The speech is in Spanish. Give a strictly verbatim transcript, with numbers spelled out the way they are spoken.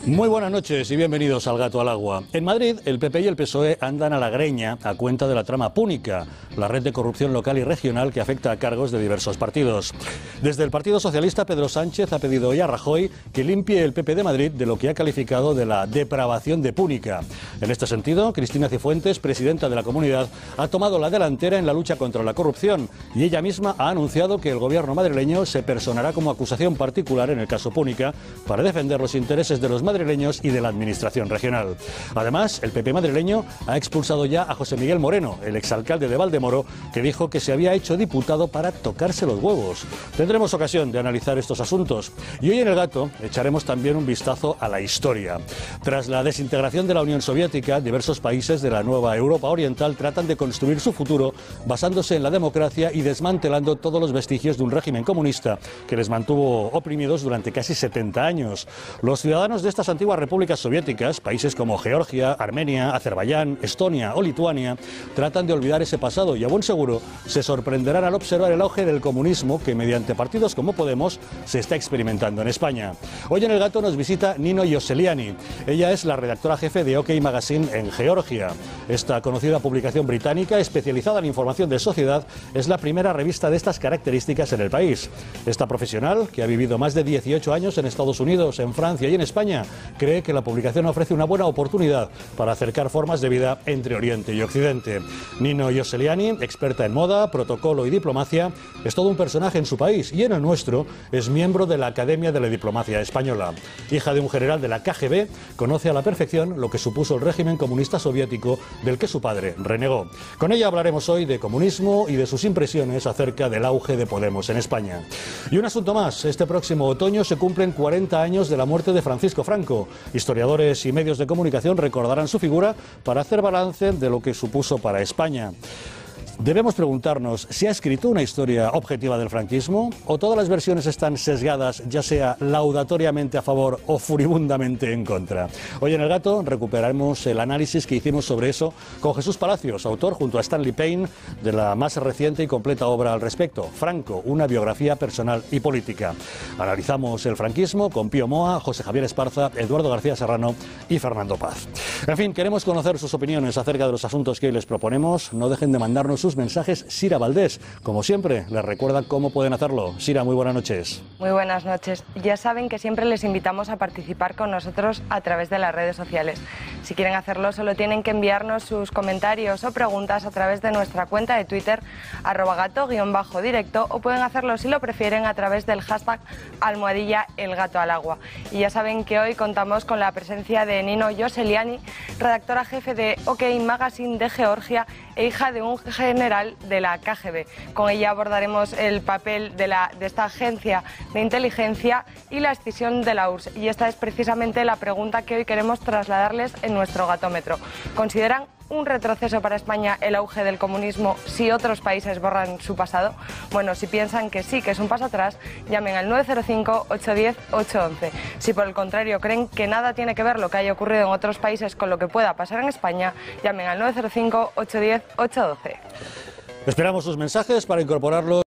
Muy buenas noches y bienvenidos al Gato al Agua. En Madrid, el P P y el P S O E andan a la greña a cuenta de la trama Púnica, la red de corrupción local y regional que afecta a cargos de diversos partidos. Desde el Partido Socialista, Pedro Sánchez ha pedido hoy a Rajoy que limpie el P P de Madrid de lo que ha calificado de la depravación de Púnica. En este sentido, Cristina Cifuentes, presidenta de la comunidad, ha tomado la delantera en la lucha contra la corrupción y ella misma ha anunciado que el gobierno madrileño se personará como acusación particular en el caso Púnica para defender los intereses de los madrileños y de la administración regional. Además, el P P madrileño ha expulsado ya a José Miguel Moreno, el exalcalde de Valdemoro, que dijo que se había hecho diputado para tocarse los huevos. Tendremos ocasión de analizar estos asuntos. Y hoy en El Gato echaremos también un vistazo a la historia. Tras la desintegración de la Unión Soviética, diversos países de la nueva Europa Oriental tratan de construir su futuro basándose en la democracia y desmantelando todos los vestigios de un régimen comunista que les mantuvo oprimidos durante casi setenta años. Los ciudadanos de estas antiguas repúblicas soviéticas, países como Georgia, Armenia, Azerbaiyán, Estonia o Lituania, tratan de olvidar ese pasado y a buen seguro se sorprenderán al observar el auge del comunismo que mediante partidos como Podemos se está experimentando en España. Hoy en El Gato nos visita Nino Yoseliani. Ella es la redactora jefe de OK Magazine en Georgia. Esta conocida publicación británica especializada en información de sociedad es la primera revista de estas características en el país. Esta profesional, que ha vivido más de dieciocho años en Estados Unidos, en Francia y en España, cree que la publicación ofrece una buena oportunidad para acercar formas de vida entre Oriente y Occidente. Nino Yoseliani, experta en moda, protocolo y diplomacia, es todo un personaje en su país y en el nuestro es miembro de la Academia de la Diplomacia Española. Hija de un general de la K G B, conoce a la perfección lo que supuso el régimen comunista soviético del que su padre renegó. Con ella hablaremos hoy de comunismo y de sus impresiones acerca del auge de Podemos en España. Y un asunto más, este próximo otoño se cumplen cuarenta años de la muerte de Francisco Franco. Historiadores y medios de comunicación recordarán su figura para hacer balance de lo que supuso para España. Debemos preguntarnos si ha escrito una historia objetiva del franquismo o todas las versiones están sesgadas, ya sea laudatoriamente a favor o furibundamente en contra. Hoy en El Gato recuperaremos el análisis que hicimos sobre eso con Jesús Palacios, autor junto a Stanley Payne de la más reciente y completa obra al respecto, Franco, una biografía personal y política. Analizamos el franquismo con Pío Moa, José Javier Esparza, Eduardo García Serrano y Fernando Paz. En fin, queremos conocer sus opiniones acerca de los asuntos que hoy les proponemos. No dejen de mandarnos sus mensajes. Sira Valdés, como siempre, les recuerda cómo pueden hacerlo. Sira, muy buenas noches. Muy buenas noches. Ya saben que siempre les invitamos a participar con nosotros a través de las redes sociales. Si quieren hacerlo, solo tienen que enviarnos sus comentarios o preguntas a través de nuestra cuenta de Twitter, arroba gato guión bajo directo, o pueden hacerlo, si lo prefieren, a través del hashtag almohadilla el gato al agua. Y ya saben que hoy contamos con la presencia de Nino Yoseliani, redactora jefe de OK Magazine de Georgia e hija de un general de la K G B. Con ella abordaremos el papel de, la, de esta agencia de inteligencia y la escisión de la U R S S. Y esta es precisamente la pregunta que hoy queremos trasladarles en nuestro gatómetro. ¿Consideran un retroceso para España el auge del comunismo si otros países borran su pasado? Bueno, si piensan que sí, que es un paso atrás, llamen al nueve cero cinco, ocho uno cero, ocho uno uno. Si por el contrario creen que nada tiene que ver lo que haya ocurrido en otros países con lo que pueda pasar en España, llamen al nueve cero cinco, ocho uno cero, ocho uno dos. Esperamos sus mensajes para incorporarlos